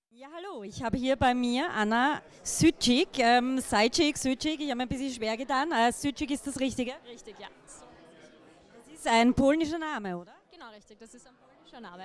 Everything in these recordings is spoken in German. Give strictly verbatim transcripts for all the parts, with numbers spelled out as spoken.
Ja, hallo, ich habe hier bei mir Anna Sütschig, ähm, Sajcik, Sütschig, ich habe mir ein bisschen schwer getan. Äh, Sütschig ist das Richtige? Richtig, ja. Das ist ein polnischer Name, oder? Genau, richtig, das ist ein polnischer Name.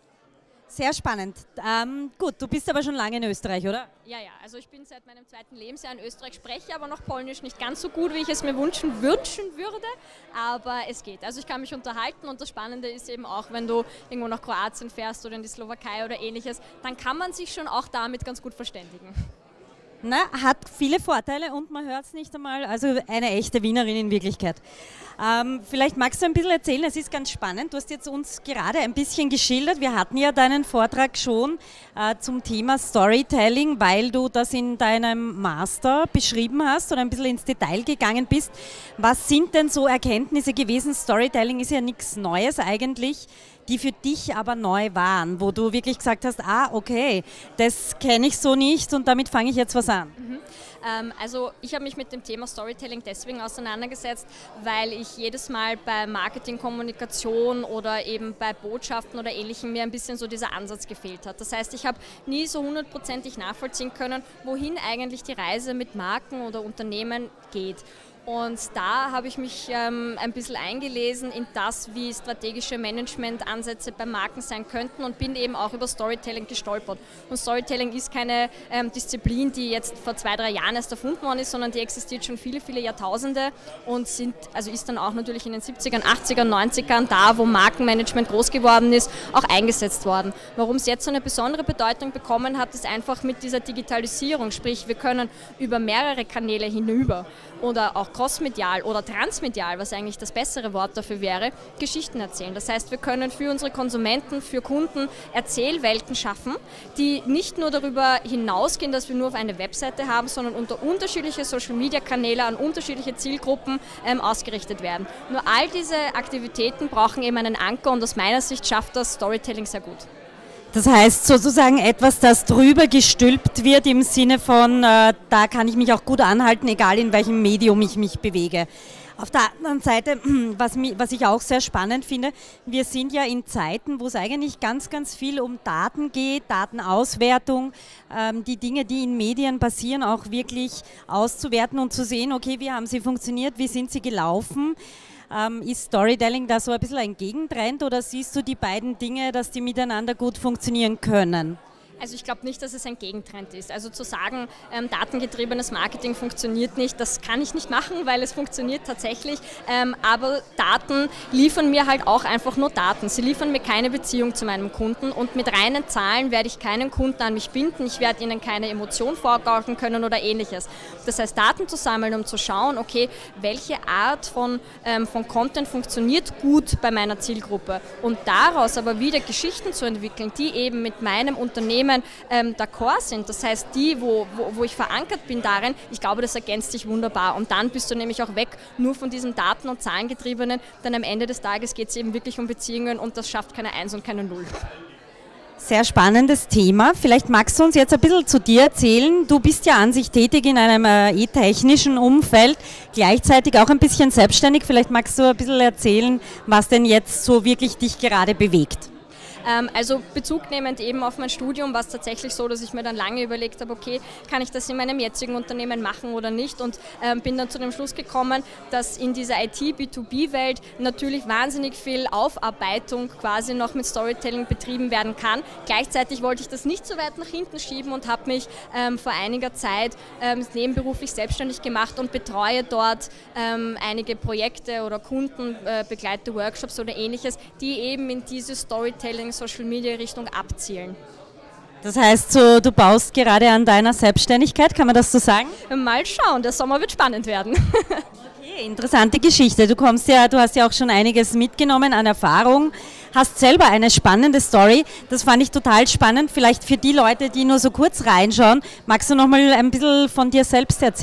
Sehr spannend. Ähm, gut, du bist aber schon lange in Österreich, oder? Ja, ja, also ich bin seit meinem zweiten Lebensjahr in Österreich, spreche aber noch Polnisch nicht ganz so gut, wie ich es mir wünschen, wünschen würde, aber es geht. Also ich kann mich unterhalten und das Spannende ist eben auch, wenn du irgendwo nach Kroatien fährst oder in die Slowakei oder ähnliches, dann kann man sich schon auch damit ganz gut verständigen. Na, hat viele Vorteile und man hört es nicht einmal, also eine echte Wienerin in Wirklichkeit. Ähm, vielleicht magst du ein bisschen erzählen, es ist ganz spannend, du hast jetzt uns gerade ein bisschen geschildert, wir hatten ja deinen Vortrag schon äh, zum Thema Storytelling, weil du das in deinem Master beschrieben hast oder ein bisschen ins Detail gegangen bist. Was sind denn so Erkenntnisse gewesen? Storytelling ist ja nichts Neues eigentlich, die für dich aber neu waren, wo du wirklich gesagt hast, ah, okay, das kenne ich so nicht und damit fange ich jetzt was an. Mhm. Ähm, also ich habe mich mit dem Thema Storytelling deswegen auseinandergesetzt, weil ich jedes Mal bei Marketing, Kommunikation oder eben bei Botschaften oder Ähnlichem mir ein bisschen so dieser Ansatz gefehlt hat. Das heißt, ich habe nie so hundertprozentig nachvollziehen können, wohin eigentlich die Reise mit Marken oder Unternehmen geht. Und da habe ich mich ähm, ein bisschen eingelesen in das, wie strategische Managementansätze bei Marken sein könnten und bin eben auch über Storytelling gestolpert. Und Storytelling ist keine ähm, Disziplin, die jetzt vor zwei, drei Jahren erst erfunden worden ist, sondern die existiert schon viele, viele Jahrtausende und sind, also ist dann auch natürlich in den siebzigern, achtzigern, neunzigern, da wo Markenmanagement groß geworden ist, auch eingesetzt worden. Warum es jetzt so eine besondere Bedeutung bekommen hat, ist einfach mit dieser Digitalisierung, sprich wir können über mehrere Kanäle hinüber oder auch crossmedial oder transmedial, was eigentlich das bessere Wort dafür wäre, Geschichten erzählen. Das heißt, wir können für unsere Konsumenten, für Kunden Erzählwelten schaffen, die nicht nur darüber hinausgehen, dass wir nur auf eine Webseite haben, sondern unter unterschiedliche Social-Media-Kanäle an unterschiedliche Zielgruppen ähm, ausgerichtet werden. Nur all diese Aktivitäten brauchen eben einen Anker und aus meiner Sicht schafft das Storytelling sehr gut. Das heißt sozusagen etwas, das drüber gestülpt wird im Sinne von, äh, da kann ich mich auch gut anhalten, egal in welchem Medium ich mich bewege. Auf der anderen Seite, was, mich, was ich auch sehr spannend finde, wir sind ja in Zeiten, wo es eigentlich ganz, ganz viel um Daten geht, Datenauswertung, ähm, die Dinge, die in Medien passieren, auch wirklich auszuwerten und zu sehen, okay, wie haben sie funktioniert, wie sind sie gelaufen. Ähm, ist Storytelling da so ein bisschen ein Gegentrend oder siehst du die beiden Dinge, dass die miteinander gut funktionieren können? Also ich glaube nicht, dass es ein Gegentrend ist. Also zu sagen, ähm, datengetriebenes Marketing funktioniert nicht, das kann ich nicht machen, weil es funktioniert tatsächlich. Ähm, aber Daten liefern mir halt auch einfach nur Daten. Sie liefern mir keine Beziehung zu meinem Kunden und mit reinen Zahlen werde ich keinen Kunden an mich binden. Ich werde ihnen keine Emotion vorgaukeln können oder ähnliches. Das heißt, Daten zu sammeln, um zu schauen, okay, welche Art von, ähm, von Content funktioniert gut bei meiner Zielgruppe und daraus aber wieder Geschichten zu entwickeln, die eben mit meinem Unternehmen Ähm, d'accord sind, das heißt die, wo, wo, wo ich verankert bin darin, ich glaube, das ergänzt sich wunderbar und dann bist du nämlich auch weg nur von diesem Daten- und Zahlengetriebenen, denn am Ende des Tages geht es eben wirklich um Beziehungen und das schafft keine Eins und keine Null. Sehr spannendes Thema. Vielleicht magst du uns jetzt ein bisschen zu dir erzählen. Du bist ja an sich tätig in einem äh, e-technischen Umfeld, gleichzeitig auch ein bisschen selbstständig. Vielleicht magst du ein bisschen erzählen, was denn jetzt so wirklich dich gerade bewegt. Also Bezug nehmend eben auf mein Studium war es tatsächlich so, dass ich mir dann lange überlegt habe, okay, kann ich das in meinem jetzigen Unternehmen machen oder nicht und ähm, bin dann zu dem Schluss gekommen, dass in dieser I T B zwei B Welt natürlich wahnsinnig viel Aufarbeitung quasi noch mit Storytelling betrieben werden kann. Gleichzeitig wollte ich das nicht so weit nach hinten schieben und habe mich ähm, vor einiger Zeit ähm, nebenberuflich selbstständig gemacht und betreue dort ähm, einige Projekte oder Kunden, äh, begleite Workshops oder ähnliches, die eben in diese Storytelling Social Media Richtung abzielen. Das heißt, so, du baust gerade an deiner Selbstständigkeit, kann man das so sagen? Mal schauen, der Sommer wird spannend werden. Okay, interessante Geschichte. Du kommst ja, du hast ja auch schon einiges mitgenommen an Erfahrung, hast selber eine spannende Story. Das fand ich total spannend. Vielleicht für die Leute, die nur so kurz reinschauen, magst du noch mal ein bisschen von dir selbst erzählen?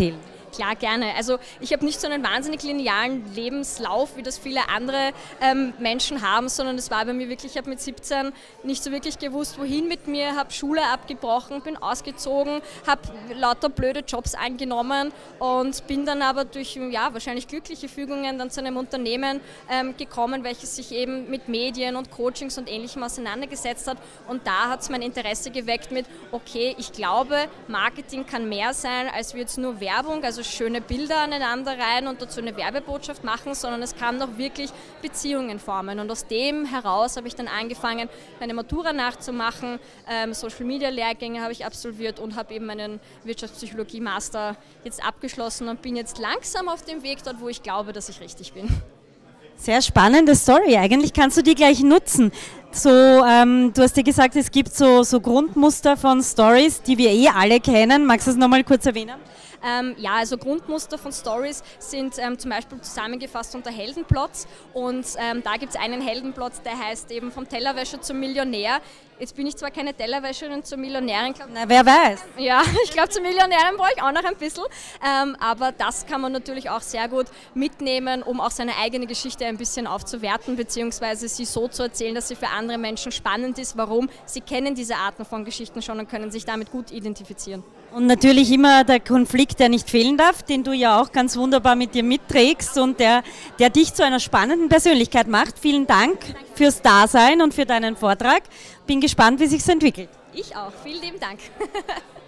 Klar, gerne. Also ich habe nicht so einen wahnsinnig linearen Lebenslauf, wie das viele andere ähm, Menschen haben, sondern es war bei mir wirklich, ich habe mit siebzehn nicht so wirklich gewusst, wohin mit mir, habe Schule abgebrochen, bin ausgezogen, habe lauter blöde Jobs angenommen und bin dann aber durch ja, wahrscheinlich glückliche Fügungen dann zu einem Unternehmen ähm, gekommen, welches sich eben mit Medien und Coachings und Ähnlichem auseinandergesetzt hat, und da hat es mein Interesse geweckt mit, okay, ich glaube, Marketing kann mehr sein als jetzt nur Werbung, also schöne Bilder aneinander rein und dazu eine Werbebotschaft machen, sondern es kann auch wirklich Beziehungen formen. Und aus dem heraus habe ich dann angefangen, meine Matura nachzumachen, ähm, Social-Media-Lehrgänge habe ich absolviert und habe eben meinen Wirtschaftspsychologie-Master jetzt abgeschlossen und bin jetzt langsam auf dem Weg dort, wo ich glaube, dass ich richtig bin. Sehr spannende Story. Eigentlich kannst du die gleich nutzen. So, ähm, du hast ja gesagt, es gibt so, so Grundmuster von Stories, die wir eh alle kennen. Magst du das nochmal kurz erwähnen? Ähm, ja, also Grundmuster von Stories sind ähm, zum Beispiel zusammengefasst unter Heldenplots, und ähm, da gibt es einen Heldenplot, der heißt eben vom Tellerwäscher zum Millionär. Jetzt bin ich zwar keine Tellerwäscherin zur Millionärin, glaub, na, wer weiß. Ja, ich glaube, zur Millionärin brauche ich auch noch ein bisschen, ähm, aber das kann man natürlich auch sehr gut mitnehmen, um auch seine eigene Geschichte ein bisschen aufzuwerten, beziehungsweise sie so zu erzählen, dass sie für andere Menschen spannend ist. Warum? Sie kennen diese Arten von Geschichten schon und können sich damit gut identifizieren. Und natürlich immer der Konflikt, der nicht fehlen darf, den du ja auch ganz wunderbar mit dir mitträgst und der, der dich zu einer spannenden Persönlichkeit macht. Vielen Dank fürs Dasein und für deinen Vortrag. Bin gespannt, wie sich es entwickelt. Ich auch. Vielen lieben Dank.